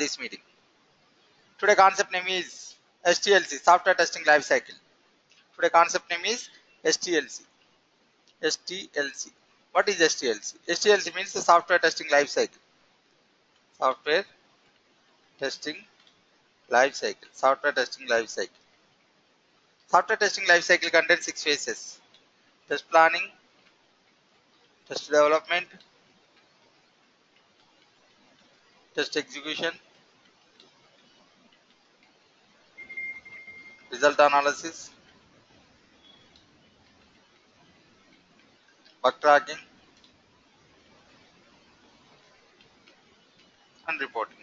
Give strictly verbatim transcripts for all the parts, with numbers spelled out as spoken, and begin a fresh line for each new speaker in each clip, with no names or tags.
this meeting. Today concept name is S T L C, Software Testing Life Cycle. Today concept name is S T L C. S T L C. What is S T L C? S T L C means the Software Testing Life Cycle. Software Testing Life Cycle. Software Testing Life Cycle. Software Testing Life Cycle contains six phases: test planning, test development, test execution, result analysis, bug tracking, and reporting.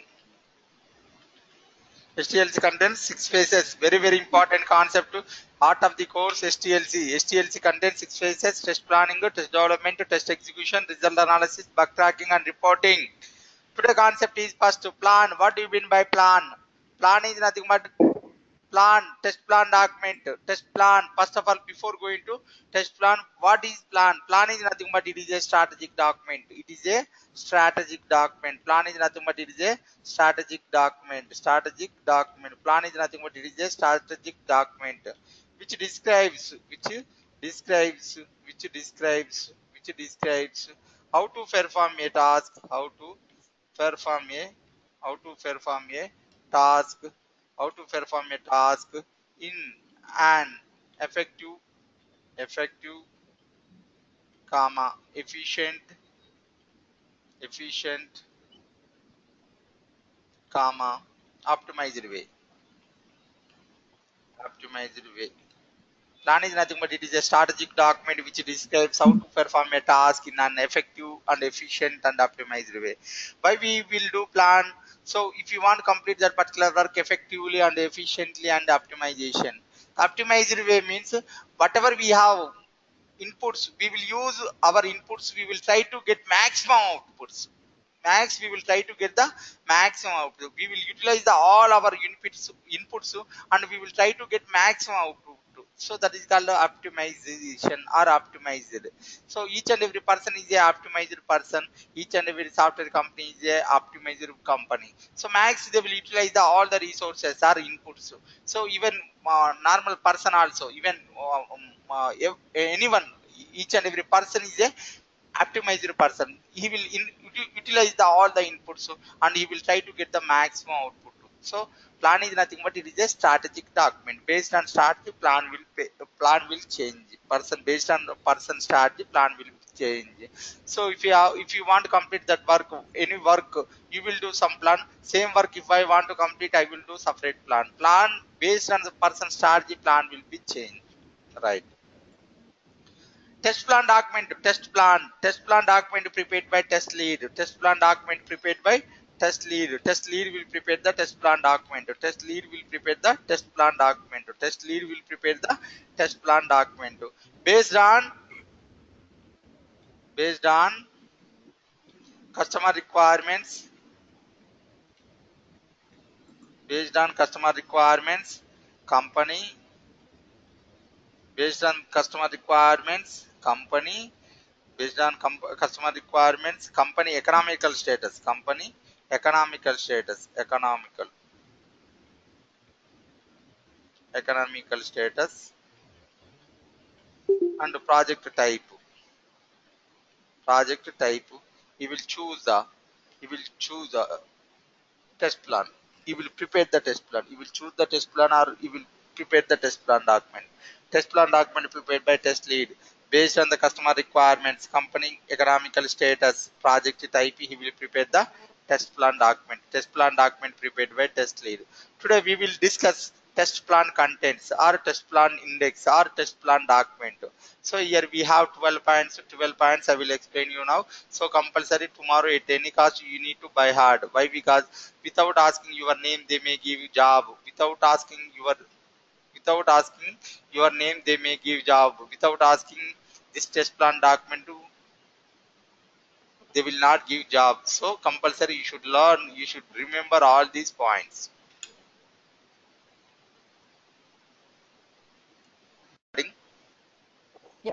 S T L C contains six phases. Very, very important concept. Part of the course S T L C. S T L C contains six phases: test planning, test development, test execution, result analysis, bug tracking, and reporting. Today concept is first plan. What do you mean by plan? Plan is nothing but plan, test plan document, test plan. First of all, before going to test plan, what is plan? Plan is nothing but it is a strategic document. It is a strategic document. Plan is nothing but it is a strategic document. Strategic document. Plan is nothing but it is a strategic document which describes, which describes, which describes, which describes how to perform a task, how to perform a, how to perform a task how to perform a task in an effective effective comma efficient efficient comma optimized way optimized way Plan is nothing but it is a strategic document which describes how to perform a task in an effective and efficient and optimized way. Why we will do plan? So if you want to complete that particular work effectively and efficiently and optimization. Optimized way means whatever we have inputs, we will use our inputs, we will try to get maximum outputs. Max, we will try to get the maximum output. We will utilize the all our inputs, inputs and we will try to get maximum output. So that is called optimization or optimized. So each and every person is a optimized person. Each and every software company is a optimized company. So max they will utilize the all the resources or inputs. So even uh, normal person also, even uh, um, uh, anyone, each and every person is a optimized person. He will in, utilize the all the inputs and he will try to get the maximum output. So plan is nothing but it is a strategic document. Based on strategy, plan will pay, plan will change. Person based on person strategy, plan will change. So if you have, if you want to complete that work, any work, you will do some plan. Same work if I want to complete, I will do separate plan. Plan based on the person strategy, plan will be changed. Right. Test plan document, test plan, test plan document prepared by test lead, test plan document prepared by test lead, test lead will prepare the test plan document, test lead will prepare the test plan document, test lead will prepare the test plan document based on, based on customer requirements, based on customer requirements, company, based on customer requirements, company, based on customer requirements, company economical status, company economical status, economical, economical status, and project type, project type. He will choose the, he will choose the test plan. He will prepare the test plan. He will choose the test plan or he will prepare the test plan document. Test plan document prepared by test lead based on the customer requirements, company economical status, project type. He will prepare the test plan document. Test plan document prepared by test lead. Today we will discuss test plan contents or test plan index or test plan document. So here we have twelve points. twelve points I will explain you now. So compulsory tomorrow at any cost you need to buy hard. Why? Because without asking your name they may give you job. Without asking your without asking your name they may give job. Without asking this test plan document they will not give job. So compulsory you should learn, you should remember all these points.
Yep.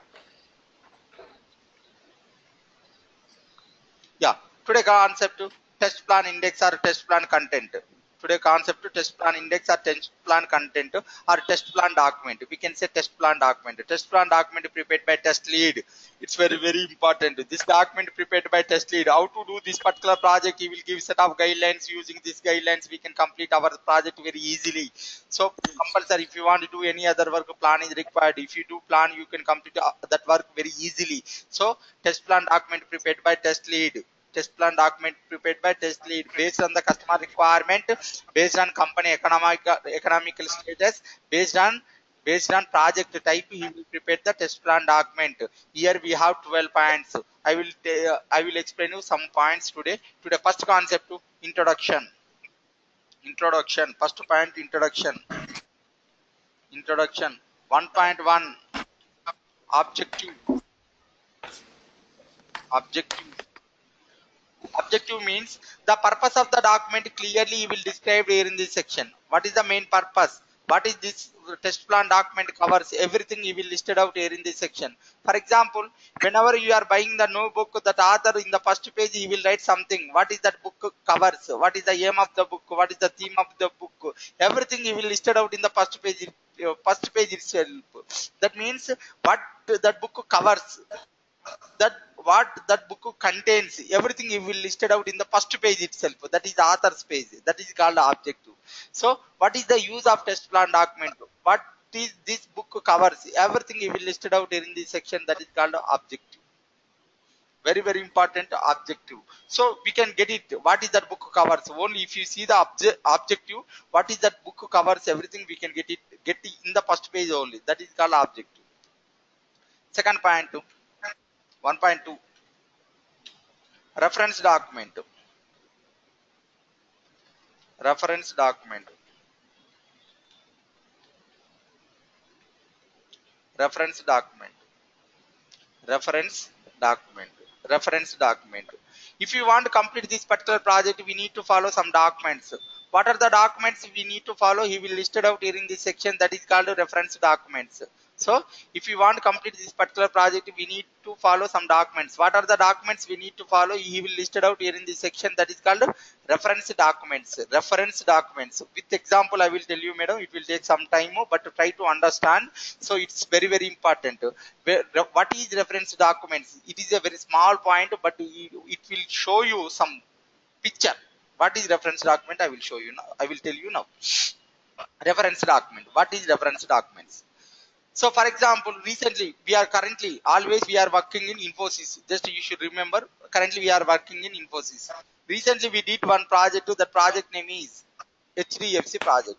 Yeah, today concept test plan index or test plan content. Today concept to test plan index or test plan content or test plan document. We can say test plan document. Test plan document prepared by test lead. It's very very important. This document prepared by test lead. How to do this particular project? He will give set of guidelines. Using these guidelines, we can complete our project very easily. So compulsory. If you want to do any other work, plan is required. If you do plan, you can complete that work very easily. So test plan document prepared by test lead. Test plan document prepared by test lead based on the customer requirement, based on company economic economical status, based on based on project type. He will prepare the test plan document. Here we have twelve points. I will uh, I will explain you some points today. Today first concept to introduction. Introduction. First point introduction. Introduction. one point one objective. Objective. Objective means the purpose of the document clearly you will describe here in this section. What is the main purpose? What is this test plan document covers? Everything you will listed out here in this section. For example, whenever you are buying the new book, that author in the first page he will write something. What is that book covers? What is the aim of the book? What is the theme of the book? Everything he will listed out in the first page. First page itself. That means what that book covers. That what that book contains, everything you will listed out in the first page itself. That is the author's page. That is called objective. So what is the use of test plan document? What is this book covers? Everything you will listed out in this section. That is called objective. Very very important objective. So we can get it. What is that book covers? Only if you see the obje objective, what is that book covers? Everything we can get it get it in the first page only. That is called objective. Second point. one point two reference document. Reference document. Reference document. Reference document. Reference document. If you want to complete this particular project, we need to follow some documents. What are the documents we need to follow? He will listed out here in this section. That is called reference documents. So if you want to complete this particular project, we need to follow some documents. What are the documents we need to follow? He will listed out here in this section. That is called reference documents. Reference documents. With example, I will tell you, madam. It will take some time, but to try to understand. So it's very very important. What is reference documents? It is a very small point, but it will show you some picture. What is reference document? I will show you now. I will tell you now. Reference document. What is reference documents? So for example, recently we are currently always we are working in Infosys. Just you should remember, currently we are working in Infosys. Recently we did one project. The project name is H D F C project.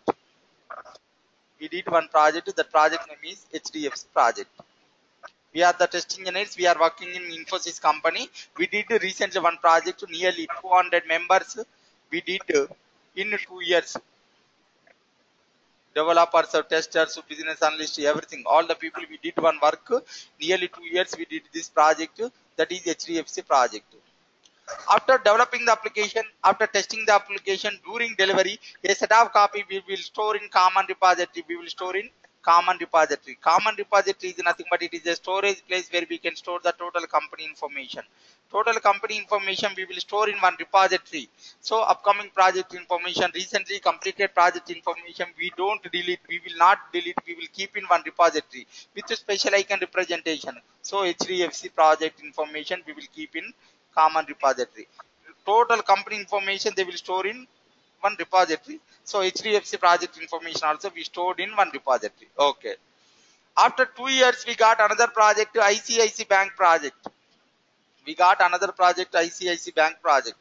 We did one project. The project name is H D F C project. We are the test engineers. We are working in Infosys company. We did recently one project to nearly two hundred members. We did in two years. Developers, testers, business analysts, everything. All the people we did one work. Nearly two years we did this project. That is H D F C project. After developing the application, after testing the application, during delivery, a set of copy we will store in common repository. We will store in common repository. Common repository is nothing but it is a storage place where we can store the total company information. Total company information we will store in one repository. So upcoming project information, recently completed project information, we don't delete, we will not delete, we will keep in one repository with a special icon representation. So H D F C project information we will keep in common repository. Total company information they will store in one repository. So H D F C project information also we stored in one repository. Okay. After two years we got another project, I C I C I Bank project. We got another project, I C I C I Bank project.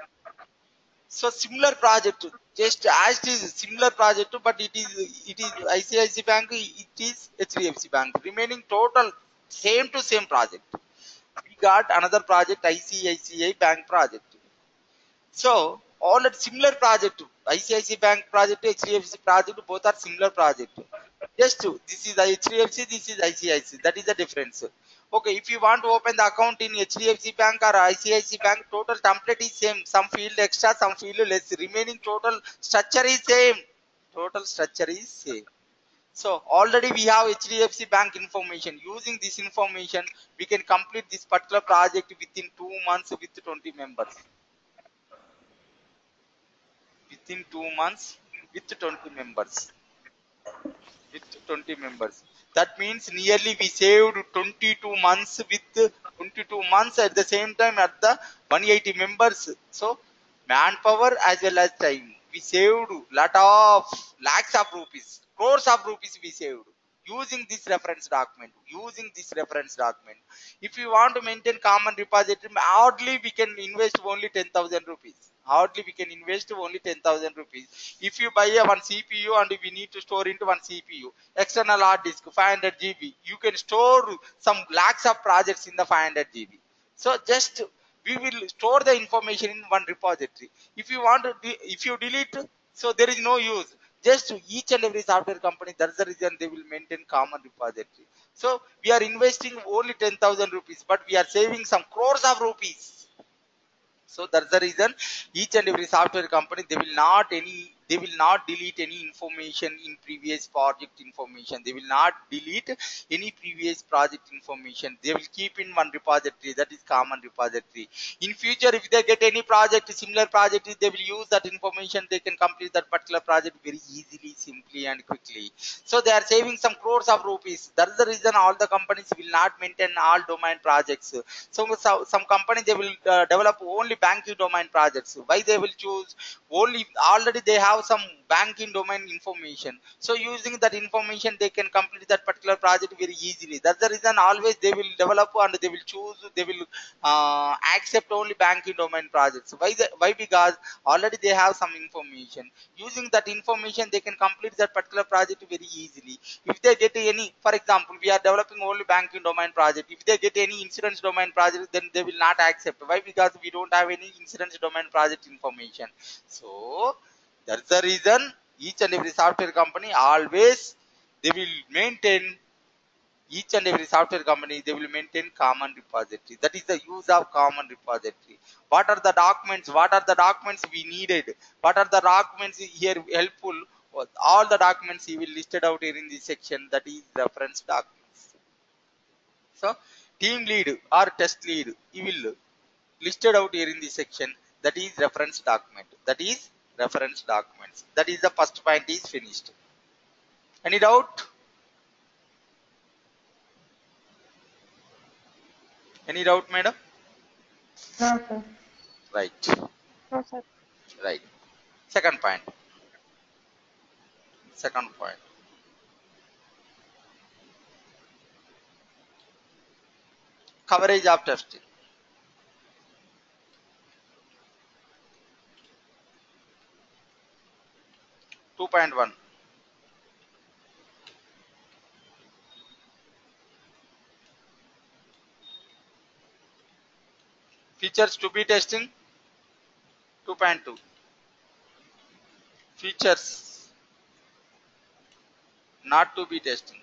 So similar project, just as it is similar project, but it is it is I C I C I Bank, it is H D F C Bank. Remaining total same to same project. We got another project, I C I C I Bank project. So all at similar project, I C I C I Bank project, H D F C project, both are similar project. Just this is H D F C, this is I C I C I. That is the difference. Okay, if you want to open the account in H D F C Bank or I C I C I Bank, total template is same. Some field extra, some field less. Remaining total structure is same. Total structure is same. So already we have H D F C Bank information. Using this information, we can complete this particular project within two months with twenty members. within two months with twenty members. With twenty members. That means nearly we saved twenty-two months with twenty-two months at the same time at the one hundred eighty members. So manpower as well as time. We saved lot of lakhs of rupees, crores of rupees we saved using this reference document. Using this reference document. If you want to maintain common repository, hardly we can invest only ten thousand rupees. Hardly we can invest only ten thousand rupees. If you buy a one C P U and we need to store into one C P U, external hard disk five hundred G B, you can store some lakhs of projects in the five hundred G B. So just we will store the information in one repository. If you want to, if you delete, so there is no use. Just each and every software company, that's the reason they will maintain common repository. So we are investing only ten thousand rupees, but we are saving some crores of rupees. So that's the reason each and every software company, they will not any they will not delete any information in previous project information. They will not delete any previous project information. They will keep in one repository, that is common repository. In future, if they get any project, similar project, they will use that information. They can complete that particular project very easily, simply and quickly. So they are saving some crores of rupees. That's the reason all the companies will not maintain all domain projects. So, so some company, they will uh, develop only banking domain projects. Why they will choose only, already they have some banking domain information. So using that information, they can complete that particular project very easily. That's the reason always they will develop and they will choose, they will uh, accept only banking domain projects. Why? The, why? Because already they have some information. Using that information, they can complete that particular project very easily. If they get any, for example, we are developing only banking domain project. If they get any insurance domain project, then they will not accept. Why? Because we don't have any insurance domain project information. So that's the reason each and every software company always they will maintain, each and every software company, they will maintain common repository. That is the use of common repository. What are the documents? What are the documents we needed? What are the documents here helpful? All the documents he will listed out here in this section. That is reference documents. So team lead or test lead, he will listed out here in this section. That is reference document. That is reference documents. That is the first point is finished. Any doubt? Any doubt, madam?
No, sir.
Right.
No, sir.
Right. Second point. Second point. Coverage of testing. two point one. Features to be testing. two point two. Features not to be testing.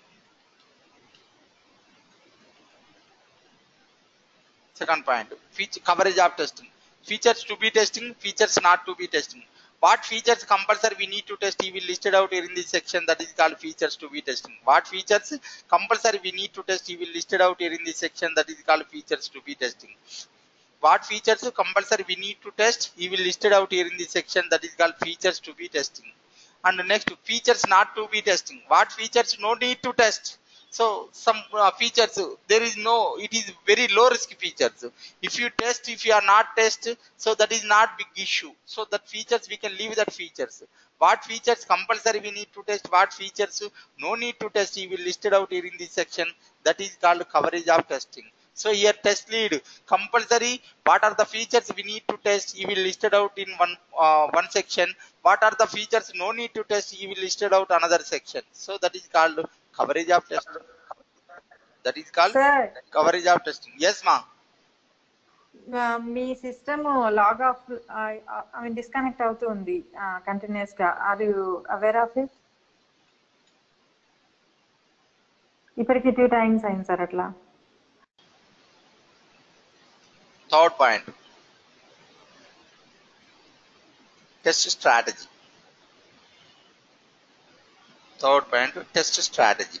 Second point. Feature coverage of testing. Features to be testing. Features not to be testing. What features compulsory we need to test, he will listed out here in this section. That is called features to be testing. What features compulsory we need to test, he will listed out here in this section. That is called features to be testing. What features compulsory we need to test, he will listed out here in this section. That is called features to be testing. And next, features not to be testing. What features no need to test? So some uh, features, there is no, it is very low risk features. If you test, if you are not test, so that is not big issue. So that features we can leave that features. What features compulsory we need to test, what features no need to test, he will listed out here in this section. That is called coverage of testing. So here test lead compulsory, what are the features we need to test, he will listed out in one uh, one section. What are the features no need to test, he will listed out another section. So that is called coverage of testing. That is called
Sir,
coverage of testing. Yes, ma.
uh, మీ system log off I mean disconnect అవుతుంది continuous గా. Are you aware of it? ఇప్పటికి two times అయింది sir అట్లా.
Third point. Test strategy. Third point, test strategy.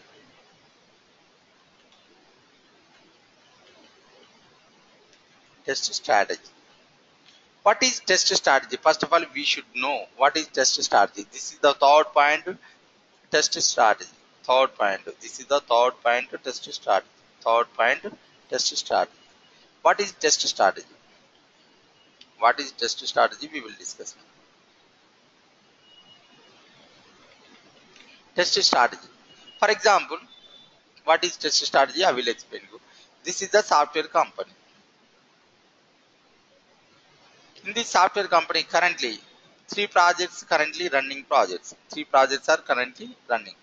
Test strategy. What is test strategy? First of all, we should know what is test strategy. This is the third point, test strategy. Third point. This is the third point, test strategy. Third point, test strategy. What is test strategy? What is test strategy? We will discuss now. Test strategy. For example, what is test strategy? I will explain you. This is the software company. In this software company, currently three projects currently running projects. Three projects are currently running.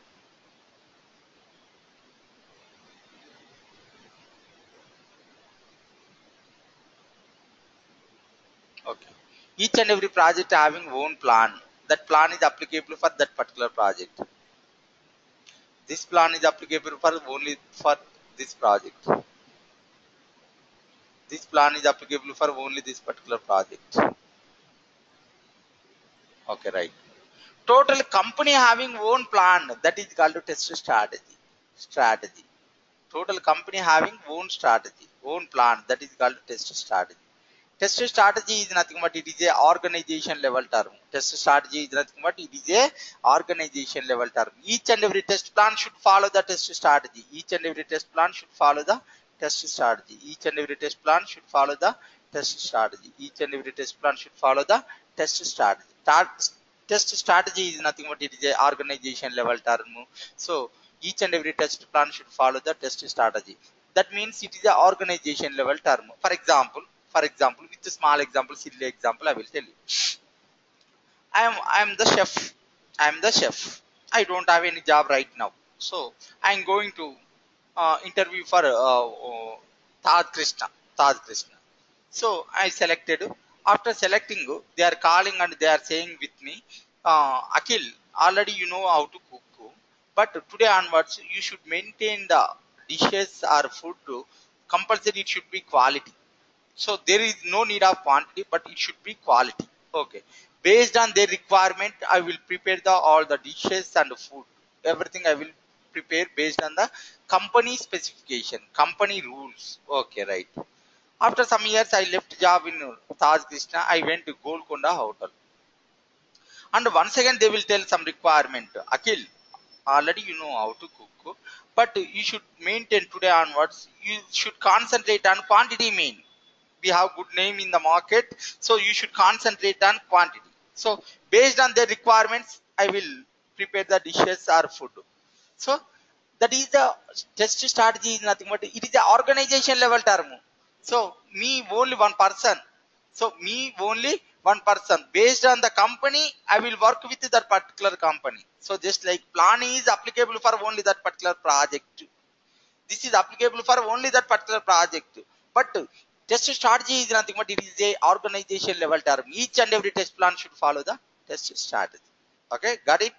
Okay. Each and every project having own plan. That plan is applicable for that particular project. This plan is applicable for only for this project. This plan is applicable for only this particular project. Okay, right. Total company having own plan, that is called test strategy. Strategy. Total company having own strategy, own plan, that is called test strategy. Test strategy is nothing but it is a organization level term. Test strategy is nothing but it is a organization level term. Each and every test plan should follow the test strategy. Each and every test plan should follow the test strategy. Each and every test plan should follow the test strategy. Each and every test plan should follow the test strategy. Test strategy is nothing but it is a organization level term. So each and every test plan should follow the test strategy. That means it is a organization level term. For example, for example, with a small example, silly example, I will tell you. I am I am the chef. I am the chef. I don't have any job right now, so I am going to uh, interview for uh, uh, Taj Krishna. Taj Krishna. So I selected. After selecting, they are calling and they are saying with me, uh, Akhil, already you know how to cook, but today onwards you should maintain the dishes or food. Compulsory, it should be quality. So there is no need of quantity, but it should be quality. Okay. Based on their requirement, I will prepare the all the dishes and the food. Everything I will prepare based on the company specification, company rules. Okay, right. After some years, I left job in Taj Krishna. I went to Golconda Hotel. And once again, they will tell some requirement. Akhil, already you know how to cook, but you should maintain today onwards. You should concentrate on quantity main. We have good name in the market, so you should concentrate on quantity. So based on their requirements, I will prepare the dishes or food. So that is the test strategy is nothing but it is the organization level term. So me only one person. So me only one person. Based on the company, I will work with that particular company. So just like plan is applicable for only that particular project. This is applicable for only that particular project. But test strategy is nothing but it is a organization level term. Each and every test plan should follow the test strategy. Okay, got it?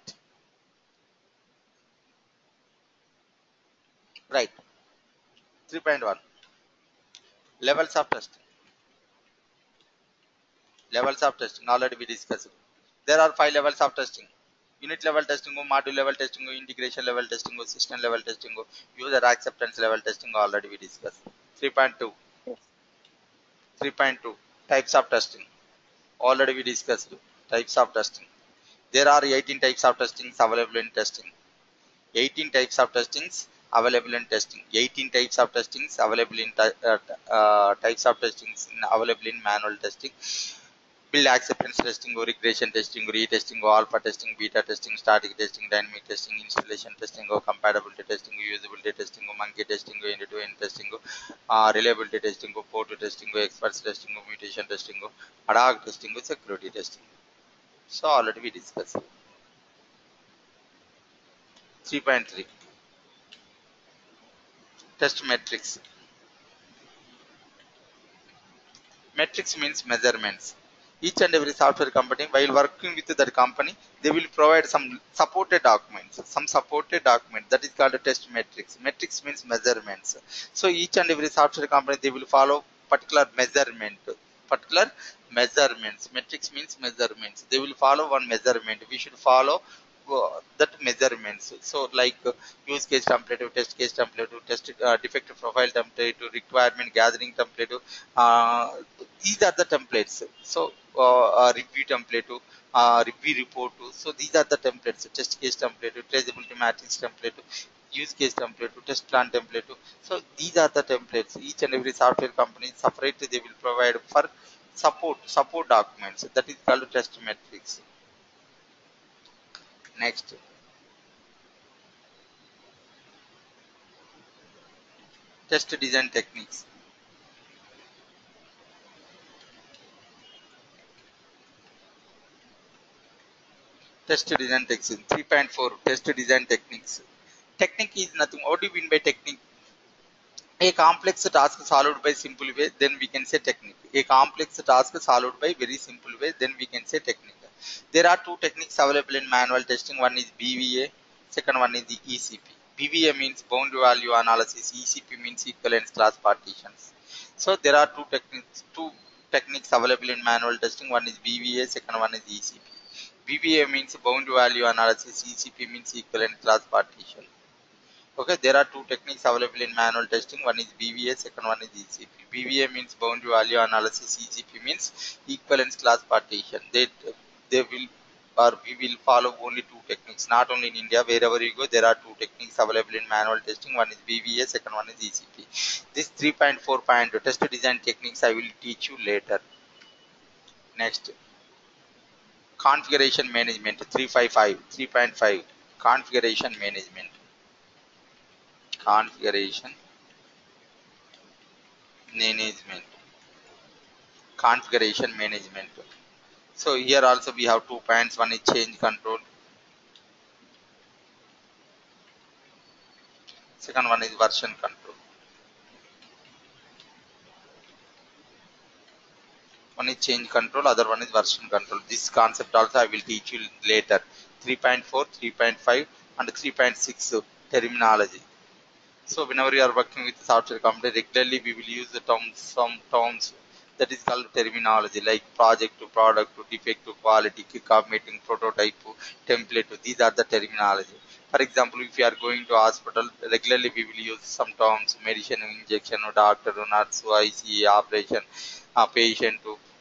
Right. three point one. Levels of testing. Levels of testing already we discussed. There are five levels of testing. Unit level testing, module level testing, integration level testing, system level testing, user acceptance level testing already we discussed. three point two.
Yes.
three point two. Types of testing. Already we discussed. Types of testing. There are eighteen types of testings available in testing. eighteen types of testings available in testing. eighteen types of testings available in uh, uh, types of testings in available in manual testing. Build acceptance testing, or regression testing, retesting, or alpha testing, beta testing, static testing, dynamic testing, installation testing, or compatibility testing, usability testing, or monkey testing, or end-to-end testing, uh, reliability testing, or port testing, or experts testing, or mutation testing, or ad hoc testing, or security testing. So already we discussed. three point three. Test metrics. Metrics means measurements. Each and every software company, while working with that company, they will provide some supported documents, some supported document that is called a test metrics. Metrics means measurements. So each and every software company, they will follow particular measurement, particular measurements. Metrics means measurements. They will follow one measurement. We should follow uh, that measurements. So like uh, use case template, test case template, test uh, defective profile template, requirement gathering template. Uh, these are the templates. So uh, uh, review template, uh, review report. So these are the templates. Test case template, traceability matrix template, use case template, test plan template. So these are the templates. Each and every software company separately they will provide for support support documents. That is called test metrics. Next, test design techniques. Test design techniques. three point four test design techniques. Technique is nothing. What do you mean by technique? A complex task solved by simple way, then we can say technique. A complex task solved by very simple way, then we can say technique. There are two techniques available in manual testing. One is B V A, second one is the E C P. B V A means boundary value analysis, E C P means equivalence class partitions. So there are two techniques, two techniques available in manual testing. One is B V A, second one is E C P. B V A means boundary value analysis, E C P means equivalent class partition. Okay, there are two techniques available in manual testing. One is B V A, second one is E C P. B V A means boundary value analysis. E C P means equivalence class partition. They they will or we will follow only two techniques. Not only in India, wherever you go, there are two techniques available in manual testing. One is B V A, second one is E C P. This three point four point test design techniques I will teach you later. Next, configuration management three five five three point five configuration management. Configuration management. Configuration management. So here also we have two points. One is change control. Second one is version control. One is change control. Other one is version control. This concept also I will teach you later. three point four, three point five, and three point six terminology. So whenever you are working with software company, regularly we will use the terms, some terms that is called terminology like project to product to defect to quality, kickoff meeting, prototype, template. These are the terminology. For example, if you are going to hospital, regularly we will use some terms: medicine, injection, doctor, nurse, I C, operation, uh, patient,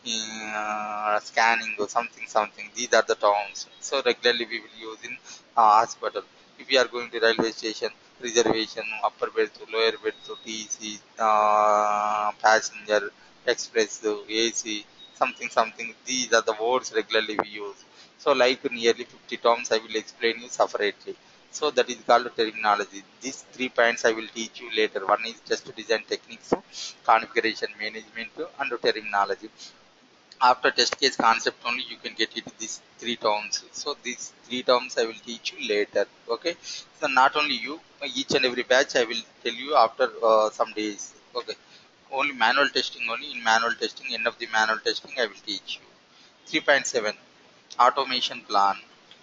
uh, scanning, or something, something. These are the terms. So regularly we will use in uh, hospital. If you are going to railway station, reservation, upper berth, lower berth, T C, uh, passenger, express, A C, something, something. These are the words regularly we use. So like nearly fifty terms I will explain you separately. So that is called terminology. These three points I will teach you later. One is test design techniques, configuration management, and terminology. After test case concept only you can get it these three terms. So these three terms I will teach you later. Okay, so not only you, each and every batch I will tell you after uh, some days. Okay, only manual testing, only in manual testing, end of the manual testing I will teach you. three point seven automation plan.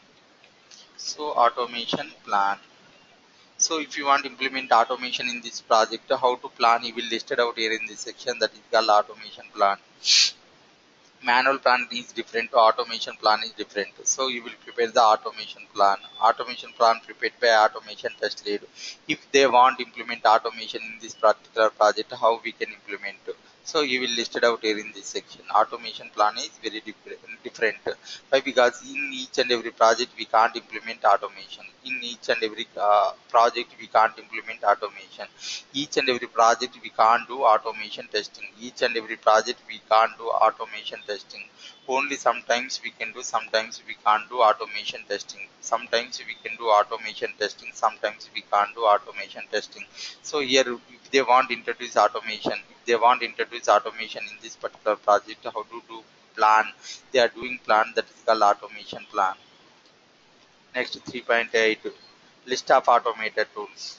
So automation plan. So if you want to implement automation in this project, how to plan you will listed out here in this section, that is called automation plan. Manual plan is different, automation plan is different. So you will prepare the automation plan. Automation plan prepared by automation test lead. If they want to implement automation in this particular project, how we can implement? So you will list it out here in this section. Automation plan is very different. Why? Because in each and every project we can't implement automation. In each and every uh, project we can't implement automation. Each and every project we can't do automation testing. Each and every project we can't do automation testing. Only sometimes we can do, sometimes we can't do automation testing. Sometimes we can do automation testing, sometimes we can't do automation testing. So here if they want to introduce automation, if they want to introduce automation in this particular project, how to do plan? They are doing plan, that is called automation plan. Next, three point eight list of automated tools.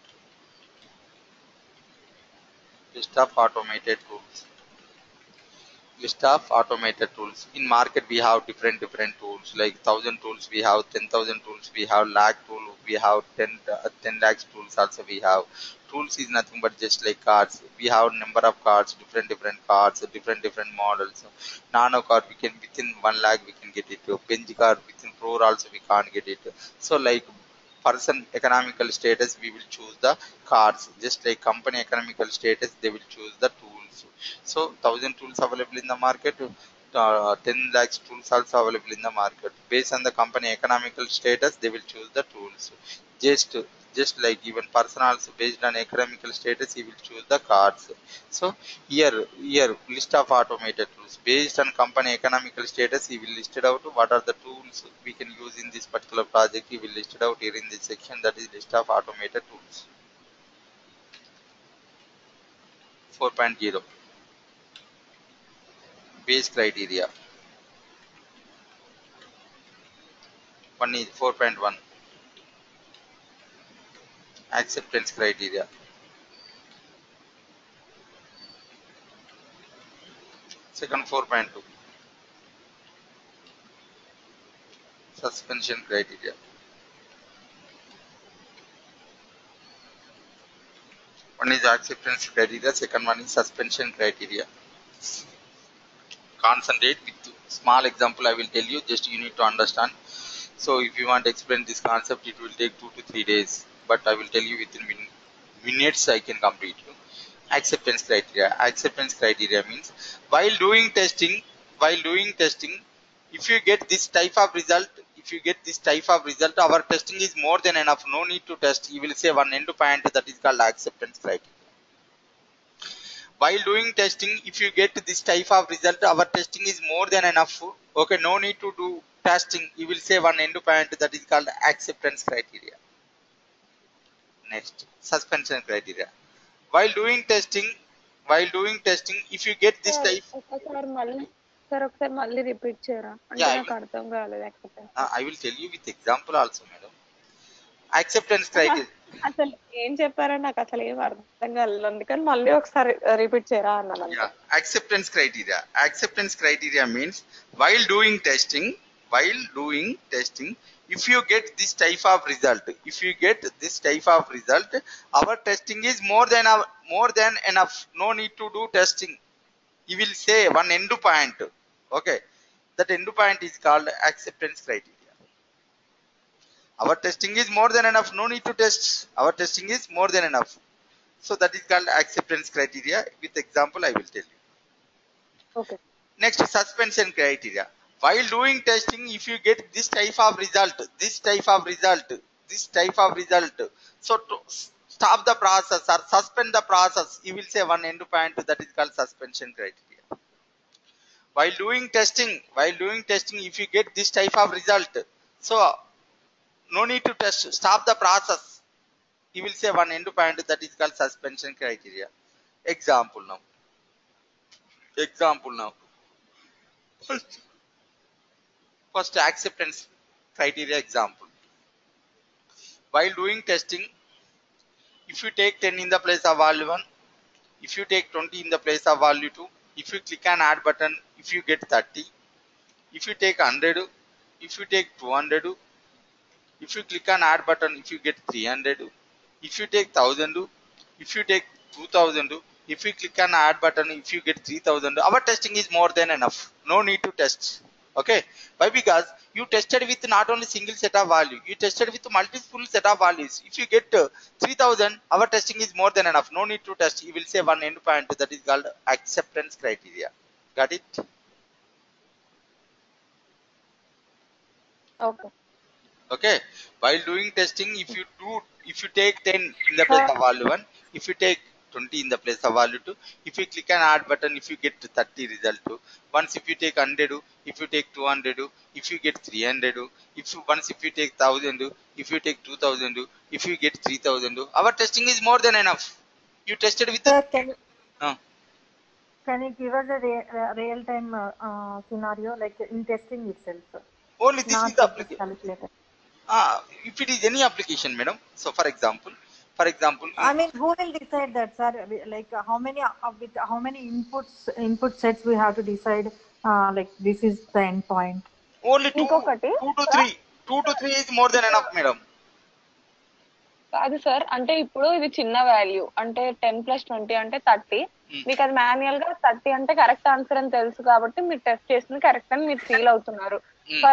List of automated tools. List of automated tools. In market we have different different tools, like one thousand tools we have, ten thousand tools we have, lakh tool we have, ten uh, ten lakhs tools also we have. Tools is nothing but just like cards. We have number of cards, different different cards, different different models. Nano card we can within one lakh we can get it. Bench card within crore also we can't get it. So like person economical status, we will choose the cards. Just like company economical status, they will choose the tools. So thousand tools available in the market, uh, ten lakhs tools also available in the market. Based on the company economical status, they will choose the tools. Just just like even person also based on economical status, he will choose the cards. So here here list of automated tools based on company economical status, he will list it out what are the tools we can use in this particular project. He will list it out here in this section, that is list of automated tools. four point zero base criteria. One is four point one acceptance criteria. Second four point two suspension criteria. One is acceptance criteria, second one is suspension criteria. Concentrate with small example I will tell you, just you need to understand. So if you want to explain this concept, it will take two to three days, but I will tell you within min minutes I can complete you. Acceptance criteria. Acceptance criteria means while doing testing, while doing testing, if you get this type of result, if you get this type of result, our testing is more than enough. No need to test. You will say one end point, that is called acceptance criteria. While doing testing, if you get this type of result, our testing is more than enough. Okay, no need to do testing. You will say one end point, that is called acceptance criteria. Next, suspension criteria. While doing testing, while doing testing, if you get this type,
ఒకసారి మళ్ళీ sir ఒకసారి మళ్ళీ repeat చేయరా అంటే
yeah, I
నాకు
will,
అర్థం కాలేదు acceptance
uh, I will tell you with example also, madam. Acceptance criteria.
అసలు ఏం చెప్పారని నాకు అసలు ఏం అర్థం కాలేదు, అందుకని మళ్ళీ ఒకసారి రిపీట్ చేయరా అన్నాను.
Yeah, acceptance criteria. Acceptance criteria means while doing testing, while doing testing, if you get this type of result, if you get this type of result, our testing is more than our, more than enough. No need to do testing. You will say one end point. Okay, that end point is called acceptance criteria. Our testing is more than enough. No need to test. Our testing is more than enough. So that is called acceptance criteria. With example, I will tell you.
Okay.
Next, suspension criteria. While doing testing, if you get this type of result, this type of result, this type of result, so to stop the process or suspend the process, you will say one end point, that is called suspension criteria. While doing testing, while doing testing, if you get this type of result, so no need to test, stop the process, you will say one end point, that is called suspension criteria. Example now. Example now. First, first acceptance criteria example. While doing testing, if you take ten in the place of value one, if you take twenty in the place of value two, if you click on add button, if you get thirty, if you take one hundred, if you take two hundred, if you click on add button, if you get three hundred, if you take one thousand, if you take two thousand, if you click on add button, if you get three thousand, our testing is more than enough. No need to test. Okay, why? Because you tested with not only single set of value, you tested with multiple set of values. If you get uh, three thousand, our testing is more than enough. No need to test. You will say one end point, that is called acceptance criteria. Got it?
Okay.
Okay, while doing testing, if you do, if you take ten in the place of value one, if you take twenty in the place of value two, if you click on add button, if you get thirty result two, once if you take one hundred, if you take two hundred, if you get three hundred, if you once if you take one thousand, if you take two thousand, if you get three thousand, our testing is more than enough. You tested with
Sir,
the,
can you,
uh,
can you give us a re- uh, real time uh, uh, scenario like in testing itself,
only this
not
is the
for this
application.
calculator?
Uh, if it is any application, madam. So for example, for example,
I mean, who will decide that, sir? Like uh, how many uh, with how many inputs input sets we have to decide? Uh, like this is the end point.
only two,
ఇంకొకటి
two to three, two to three is more than enough, madam.
కాదు sir, అంటే ఇప్పుడు ఇది చిన్న value అంటే ten plus twenty అంటే thirty, మీకు అది మాన్యువల్ గా థర్టీ అంటే కరెక్ట్ ఆన్సర్ అని తెలుసు కాబట్టి మీరు టెస్ట్ చేసింది కరెక్ట్ అని మీరు ఫీల్ అవుతున్నారు. For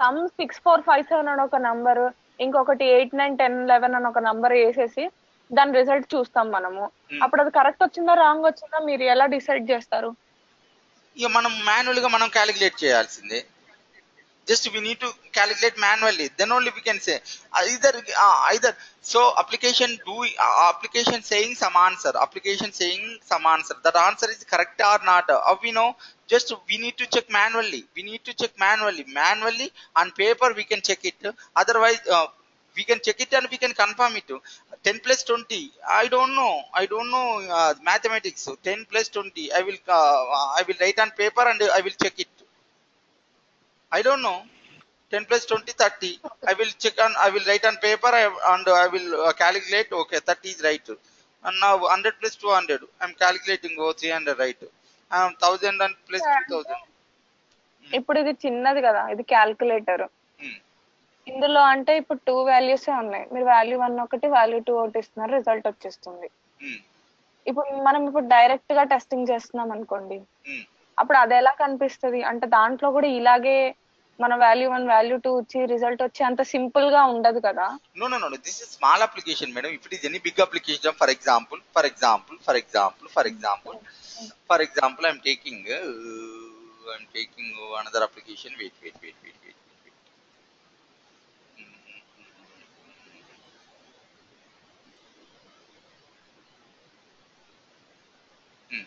some six four five seven అని ఒక నంబర్, ఇంకొకటి ఎయిట్ నైన్ టెన్ లెవెన్ అని ఒక నంబర్ వేసేసి దాని రిజల్ట్ చూస్తాం మనము. అప్పుడు అది కరెక్ట్ వచ్చిందా రాంగ్ వచ్చిందా మీరు ఎలా డిసైడ్ చేస్తారు?
ఇక మనం మాన్యువల్ గా మనం క్యాలిక్యులేట్ చేయాల్సిందే. Just we need to calculate manually, then only we can say either uh, either so application do uh, application saying some answer, application saying some answer, that answer is correct or not, how we know? Just we need to check manually, we need to check manually manually on paper we can check it, otherwise uh, we can check it and we can confirm it. ten plus twenty, I don't know, I don't know uh, mathematics. So ten plus twenty, I will uh, I will write on paper and I will check it. I don't know. ten plus twenty, thirty. I will check on, I will write on paper and I will uh, calculate. Okay, thirty is right. And now one hundred plus two hundred. I'm calculating. Oh, three hundred right. Um, one thousand and plus two thousand.
ఇప్పుడు ఇది చిన్నది కదా, ఇది calculator. ఇందులో అంటే ఇప్పుడు two values ఉన్నాయి, మీరు వాల్యూ వన్ ఒకటి వాల్యూ టూ ఒకటి ఇస్తున్నారు, రిజల్ట్ వచ్చేస్తుంది. ఇప్పుడు మనం ఇప్పుడు డైరెక్ట్ గా టెస్టింగ్ చేస్తున్నాం అనుకోండి, అప్పుడు అది ఎలా కనిపిస్తుంది? అంటే దాంట్లో కూడా ఇలాగే మన వాల్యూ వన్ వాల్యూ టూ వచ్చి రిజల్ట్ వచ్చి అంత సింపుల్ గా ఉండదు కదా.
No, no, no, no. This is small application, madam. If it is any big application, for example, for example, for example, for example, for example, I'm taking, uh, I'm taking another application. Wait, wait, wait, wait, wait, wait, wait. Hmm.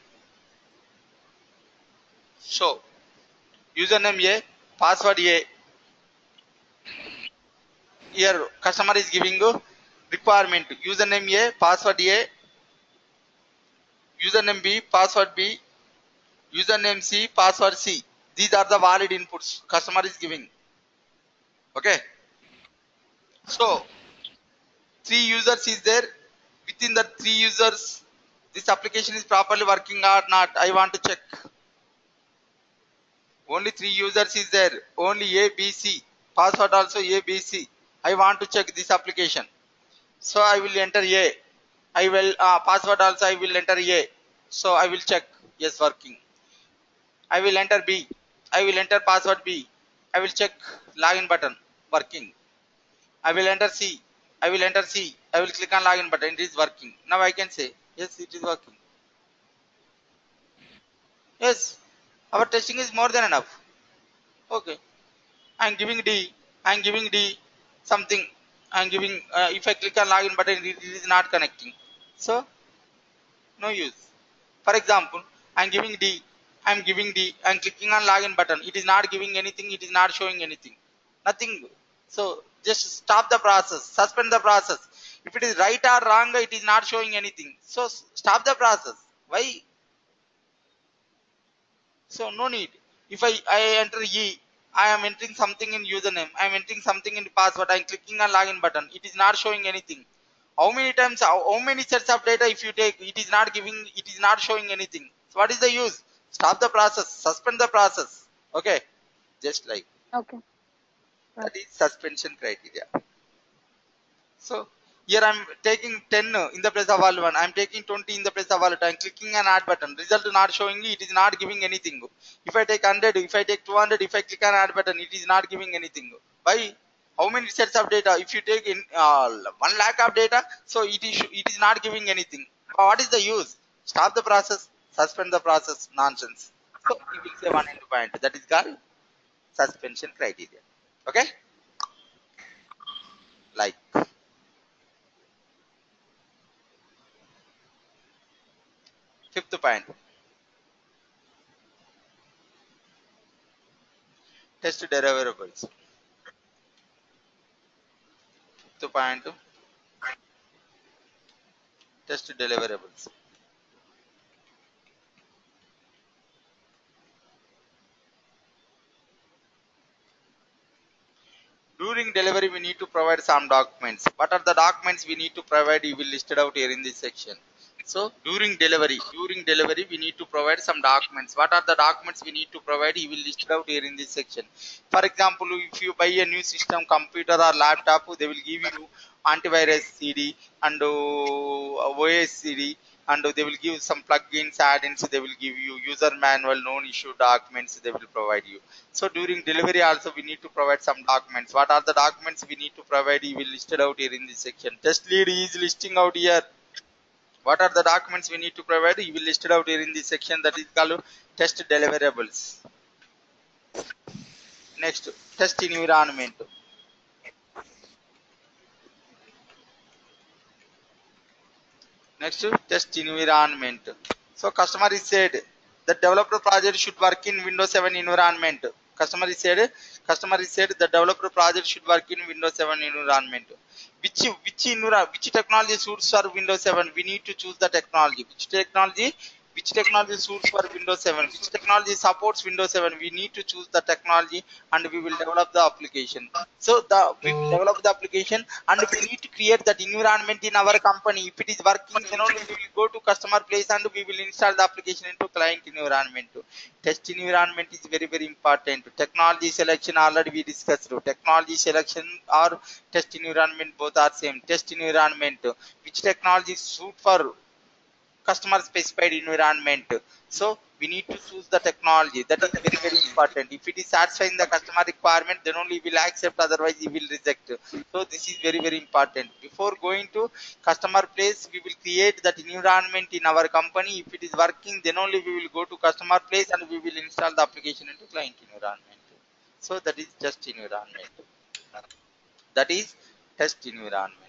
So, username A, password A. Here customer is giving requirement username A, password A, username B, password B, username C, password C. These are the valid inputs customer is giving. Okay, so three users is there. Within the three users, this application is properly working or not, I want to check. Only three users is there, only A, B, C, password also A, B, C. I want to check this application, so I will enter A. I will uh, password also I will enter A, so I will check, yes, working. I will enter B, I will enter password B, I will check login button, working. I will enter C, I will enter C, I will click on login button, it is working. Now I can say yes, it is working. Yes, our testing is more than enough. Okay, I am giving D, I am giving D something, I am giving uh, if I click on login button it, it is not connecting, so no use. For example, I am giving D, I am giving D, I am clicking on login button, it is not giving anything, it is not showing anything, nothing. So just stop the process, suspend the process. If it is right or wrong, it is not showing anything, so stop the process. Why? So no need. If I, I enter E, I am entering something in username, I am entering something in password, I am clicking on login button, it is not showing anything. How many times, how, how many sets of data if you take, it is not giving, it is not showing anything. So what is the use? Stop the process, suspend the process. Okay, just like
okay,
that is suspension criteria. So here I am taking ten in the place of value one, I am taking twenty in the place of value two, I am clicking an add button, result not showing me, it is not giving anything. If I take one hundred, if I take two hundred, if I click on add button, it is not giving anything. Why? How many sets of data? If you take in uh, one lakh of data, so it is it is not giving anything. What is the use? Stop the process, suspend the process, nonsense. So we will say one end point, that is called suspension criteria. Okay, like fifth point, test deliverables. Fifth point, test deliverables. During delivery, we need to provide some documents. What are the documents we need to provide? You will listed out here in this section. So during delivery, during delivery, we need to provide some documents. What are the documents we need to provide? You will listed out here in this section. For example, if you buy a new system, computer or laptop, they will give you antivirus C D and uh, O S C D and they will give some plugins, add-ins, they will give you user manual, known issue documents they will provide you. So during delivery also we need to provide some documents. What are the documents we need to provide? You will listed out here in this section. Test lead is listing out here what are the documents we need to provide. You will listed out here in this section, that is called test deliverables. Next, test environment. Next, test environment. So customer is said the developer project should work in Windows seven environment. Customer is said customer is said the developer project should work in Windows seven environment. Which which environment, which technology suits for Windows seven? We need to choose the technology. Which technology? Which technology suits for Windows seven? Which technology supports Windows seven? We need to choose the technology and we will develop the application. So the we will develop the application and we need to create that environment in our company. If it is working, then only we will go to customer place and we will install the application into client environment. Test environment is very very important. Technology selection already we discussed. Technology selection or test environment both are same. Test environment, which technology suit for customer specified environment. So we need to choose the technology. That is very very important. If it is satisfying the customer requirement, then only we will accept, otherwise we will reject. So this is very very important. Before going to customer place, we will create that environment in our company. If it is working, then only we will go to customer place and we will install the application into client environment. So that is test environment. That is test environment.